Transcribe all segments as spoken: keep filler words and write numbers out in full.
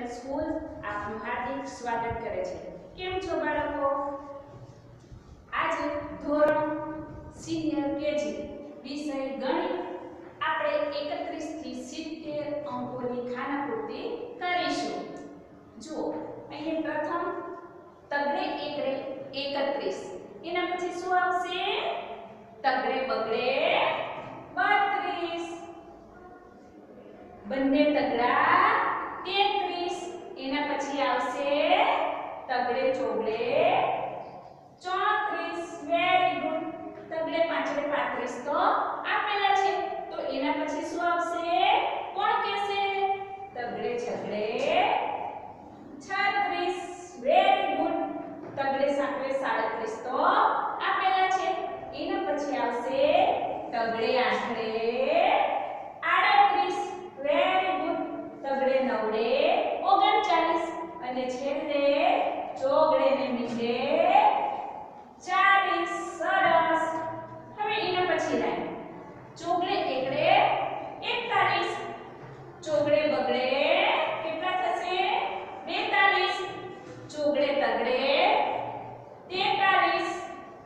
School આપનું હાર્દિક સ્વાગત કરે છે। કેમ છો બાળકો? આજે ધોરણ સિનિયર કેજી વિષય ગણિત આપણે એકત્રીસ થી સિત્તેર અંકોની ખાનાપૂર્તિ કરીશું। જો અહીં પ્રથમ તગડે એકડે એકત્રીસ, એના પછી શું આવશે? તગડે બગડે બત્રીસ, બંને તગડા તેત્રીસ, એના પછી આવશે તગડે ચોગડે ચોત્રીસ। Very good. તગડે પાંચડે પાંત્રીસ તો આપેલા છે, તો એના પછી શું આવશે? કોણ કહેશે? તગડે છગડે છત્રીસ। Very good. તગડે સાકડે સાડત્રીસ તો આપેલા છે, એના પછી આવશે તગડે આઠડે આડત્રીસ। Very good. તગડે નવડે ઓગણચાલીસ અને છેલ્લે ચોગડે ને મીંડે ચાલીસ। સરસ। હવે એના પછી લાઈન ચોગડે એકડે એકતાલીસ, ચોગડે બગડે કેટલા થશે? બેતાલીસ, ચોગડે તગડે તેતાલીસ।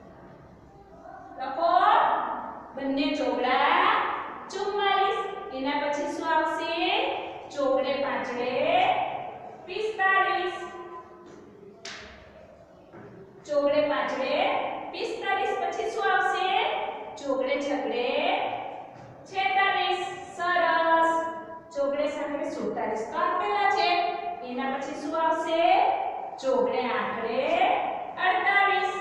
લખો બંને ચોગડા ચુમ્માલીસ, એના પછી શું આવશે? ચોગડે પાંચડે પિસ્તાલીસ, ચોગડે પાંચડે પિસ્તાલીસ, પછી શું આવશે? ચોગડે છગડે છેતાલીસ। સરસ। ચોગડે સાકડે સુડતાલીસ તો આપેલા છે, એના પછી શું આવશે? ચોગડે આઠડે અડતાલીસ,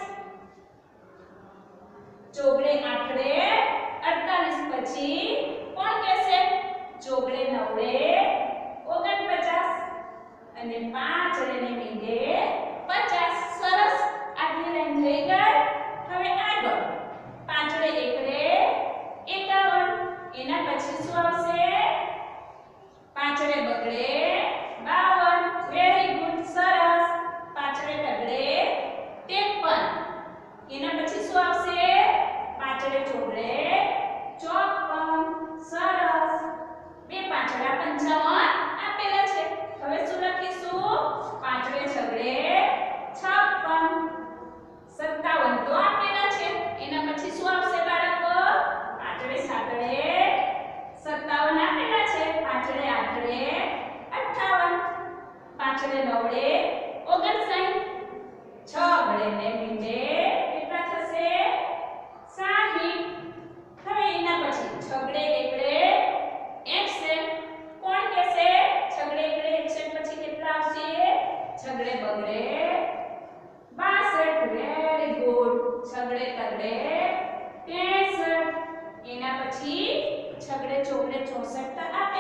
ચોગડે આઠડે અડતાલીસ, પછી કોણ કહેશે? ચોગડે નવડે ઓગણપચાસ અને પાંચડે ને મીંડે પચાસ। સરસ। આટલી લાઈન થઈ ગઈ। હવે આગળ પાંચડે એકડે એકાવન, એના પછી શું આવશે? પાંચડે બગડે બાવન। Very good. સરસ। પાંચડે તગડે ત્રેપન, એના પછી શું આવશે? પાંચડે ચોગડે ચોપન। સરસ। બે પાંચડા પંચાવન આપેલા છે, હવે શું લખીશું? પાંચડે છગડે છપ્પન, સત્તાવન તો આપેલા છે, એના પછી શું આવશે બાળકો? પાંચડે સાતડે સત્તાવન આપેલા છે, પાંચડે આઠડે અઠ્ઠાવન, પાંચડે નવડે ઓગણસાઠ, છગડે ને મીંડે કેટલા થશે? સાઠ। હવે એના પછી છગડે એકડે એકસઠ, કોણ કહેશે? છગડે એકડે એકસઠ પછી કેટલા આવશે? છગડે બગડે બાસઠ। Very good. છગડે તગડે ત્રેસઠ, એના પછી છગડે ચોગડે ચોસઠ તો